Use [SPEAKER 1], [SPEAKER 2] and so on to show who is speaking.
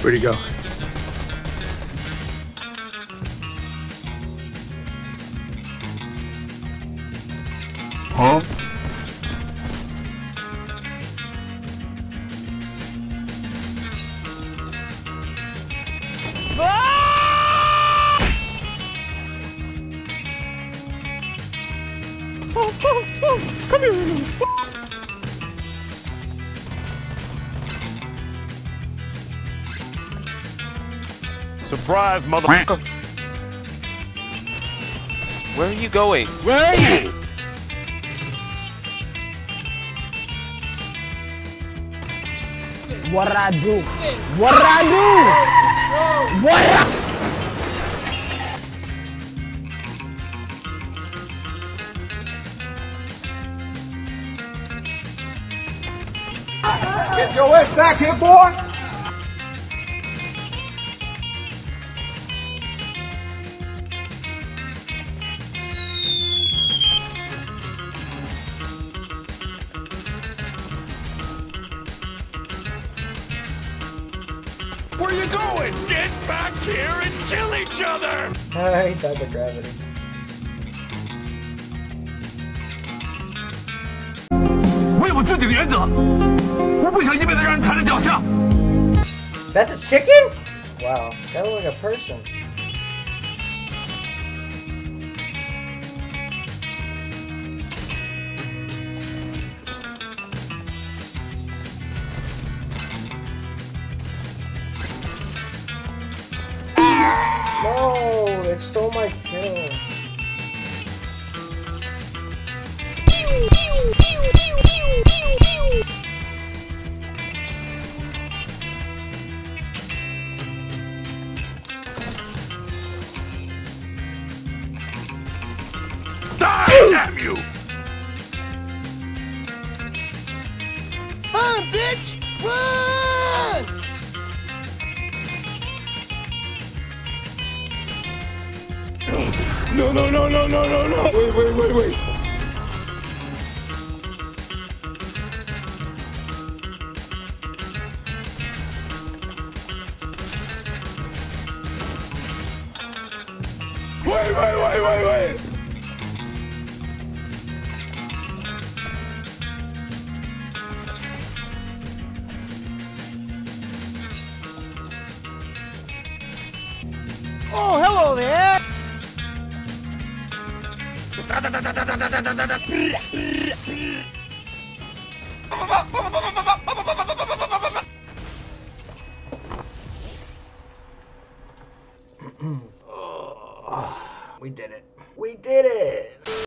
[SPEAKER 1] Where'd he go?
[SPEAKER 2] Huh?
[SPEAKER 1] Come here.
[SPEAKER 2] Surprise, motherfucker! Where are you going? Where are you?
[SPEAKER 3] What I do? What I do? What I
[SPEAKER 4] Get your ass back here, boy!
[SPEAKER 2] Where are you going? Get back here and kill each other!
[SPEAKER 3] I died to gravity.
[SPEAKER 4] 我有自己的原则，我不想一辈子让人踩在脚下。
[SPEAKER 3] That's a chicken? Wow, that looks like a person. No, it stole my kill.
[SPEAKER 2] Die, damn you!
[SPEAKER 5] Run, bitch! Run!
[SPEAKER 2] No, no, no, no, no, no, no! Wait, wait, wait, wait! Wait!
[SPEAKER 3] Oh, hello there! We did it. We did it!